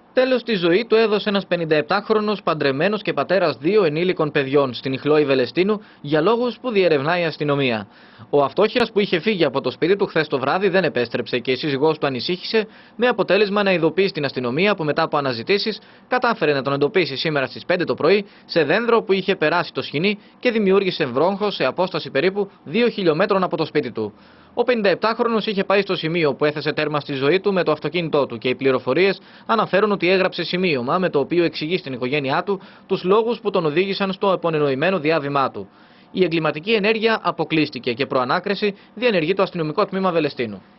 Τέλος στη ζωή του έδωσε ένας 57χρονος παντρεμένος και πατέρας 2 ενήλικων παιδιών στην Ιχλόη Βελεστίνου για λόγους που διερευνάει η αστυνομία. Ο αυτόχειρας που είχε φύγει από το σπίτι του χθες το βράδυ δεν επέστρεψε και η σύζυγός του ανησύχησε, με αποτέλεσμα να ειδοποιήσει την αστυνομία που μετά από αναζητήσεις κατάφερε να τον εντοπίσει σήμερα στις 5 το πρωί σε δένδρο που είχε περάσει το σχοινί και δημιούργησε βρόγχο σε απόσταση περίπου 2 χιλιόμετρων από το σπίτι του. Ο 57χρονος είχε πάει στο σημείο που έθεσε τέρμα στη ζωή του με το αυτοκίνητό του και οι πληροφορίες αναφέρουν ότι έγραψε σημείωμα με το οποίο εξηγεί στην οικογένειά του τους λόγους που τον οδήγησαν στο επωνενοημένο διάβημά του. Η εγκληματική ενέργεια αποκλείστηκε και προανάκριση διενεργεί το αστυνομικό τμήμα Βελεστίνου.